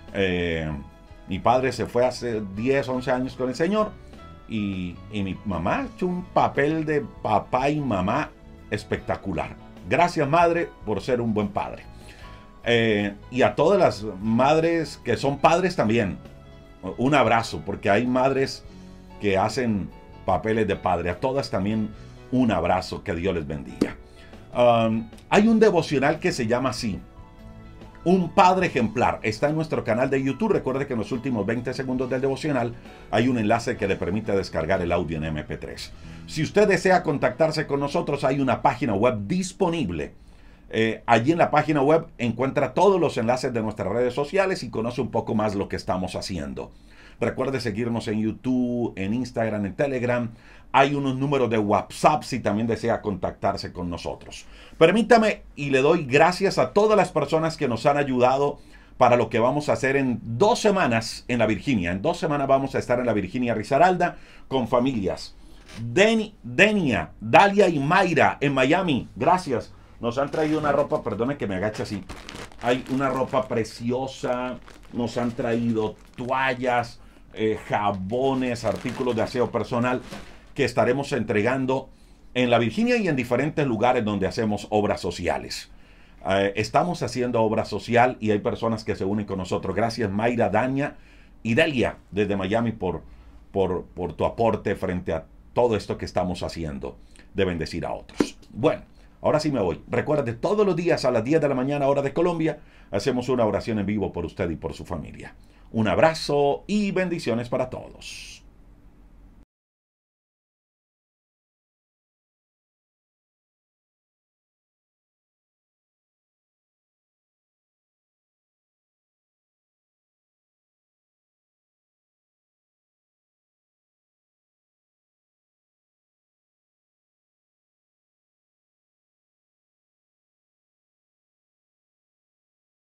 Mi padre se fue hace 10, 11 años con el Señor. Y mi mamá ha hecho un papel de papá y mamá espectacular. Gracias, madre, por ser un buen padre. Y a todas las madres que son padres también, un abrazo, porque hay madres que hacen papeles de padre. A todas también un abrazo, que Dios les bendiga. Hay un devocional que se llama así, Un Padre Ejemplar. Está en nuestro canal de YouTube. Recuerde que en los últimos 20 segundos del devocional hay un enlace que le permite descargar el audio en MP3. Si usted desea contactarse con nosotros, hay una página web disponible. Allí en la página web encuentra todos los enlaces de nuestras redes sociales y conoce un poco más lo que estamos haciendo. Recuerde seguirnos en YouTube, en Instagram, en Telegram. Hay unos números de WhatsApp si también desea contactarse con nosotros. Permítame y le doy gracias a todas las personas que nos han ayudado para lo que vamos a hacer en 2 semanas en la Virginia. En 2 semanas vamos a estar en la Virginia Risaralda con familias. Denia, Dalia y Mayra en Miami. Gracias. Nos han traído una ropa, perdone que me agache así. Hay una ropa preciosa. Nos han traído toallas, jabones, artículos de aseo personal que estaremos entregando en la Virginia y en diferentes lugares donde hacemos obras sociales. Estamos haciendo obra social y hay personas que se unen con nosotros. Gracias, Mayra, Dania y Delia desde Miami por tu aporte frente a todo esto que estamos haciendo de bendecir a otros. Bueno, ahora sí me voy. Recuerde, todos los días a las 10 de la mañana, hora de Colombia, hacemos una oración en vivo por usted y por su familia. Un abrazo y bendiciones para todos.